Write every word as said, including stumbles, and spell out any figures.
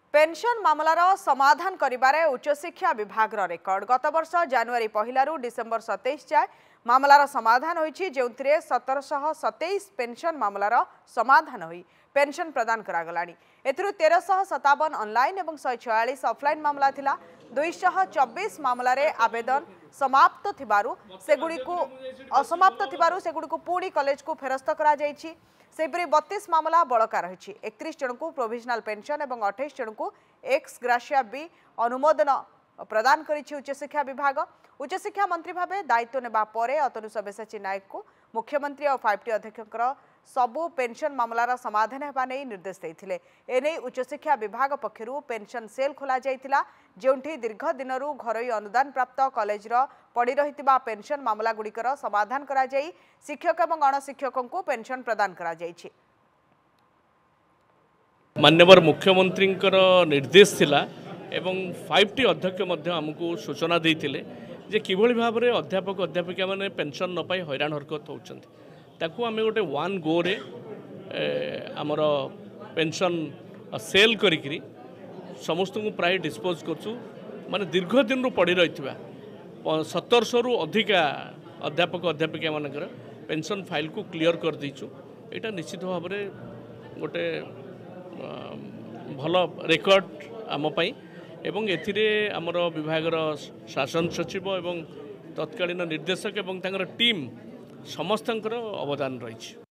Pension मामलार समाधान करिबारे उच्च शिक्षा विभाग रेकर्ड गत वर्ष जनवरी पहलू डिसेम्बर सतैश जाए मामलार समाधान होईछि जेउथिरे सतरशह सतैश पेंशन मामलार समाधान होई पेंशन प्रदान करागलानी एथिरु तेरशह सतावन ऑनलाइन एवं शहे छयालीस ऑफलाइन मामला थिला दुईशह चौबीस मामलारे आवेदन समाप्त थिबारु सेगुडीकु असमाप्त थिबारु सेगुडीकु पुणी कॉलेज को फेरस्त करा जायछि सेपरी बत्तीस मामला बड़का रही एकतीस जन को प्रोविजनाल पेंशन और अठाईस जन को एक्स ग्राशिया बी अनुमोदन प्रदान करिछि उच्च शिक्षा विभाग। उच्च शिक्षा मंत्री भावे दायित्व नेबा परे अतनु सब्यसाची नायक को मुख्यमंत्री और फाइव टी अध्यक्षकर सबु पेंशन मामलार समाधान हेबा नै निर्देश देथिले। एनै उच्च शिक्षा विभाग पक्षरु पेंशन सेल खोला जायतिला जेउंठी दीर्घ दिनरु घरोई अनुदान प्राप्त कॉलेजर पड़ी रहितिबा पेंशन मामला गुड़िकर समाधान करा जाई शिक्षक एवं अणशिक्षकों को पेंशन प्रदान करा जायछि। माननीय मुख्यमंत्री निर्देश थिला एवं फाइव टी अध्यक्ष मध्य आमको सूचना देइथिले जे किभଳି भाबरे अध्यापक अध्यापिका माने पेंशन न पाई हैरान हरकत होउछन्ति ताकू आमे गोटे वन गो रे आमर पेंशन सेल करिकरी समस्त को प्राय डिस्पोज करछु माने दीर्घ दिन रु पड़ी रहितबा सतरशह रु अधिका अध्यापक अध्यापिका मानकर पेंशन फाइल को क्लियर कर दीचु। एटा निश्चित भाव में गोटे भल रेकर्ड आम पाई एवं एथिरे आमर विभागर शासन सचिव एवं तत्कालीन निर्देशक एवं तांकर टीम समस्तंकर अवदान रही।